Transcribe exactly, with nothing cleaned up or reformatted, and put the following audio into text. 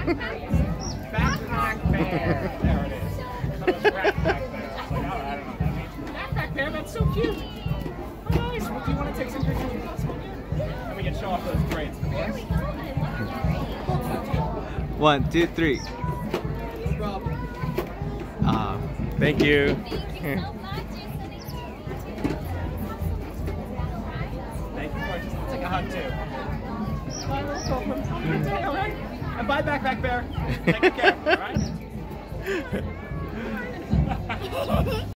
Backpack bear. There it is. That was backpack bear. I was like, oh, I don't know what that means. Backpack bear, that's so cute. Oh, nice. Well, do you want to take some pictures with us? And we can show off those braids. There we go. I love it. One, two, three. Ah, thank you. Thank you so much. Thank you for just take a hug too. Bye, little Copeland. Good day, all right? And bye, backpack bear. Take care, all right?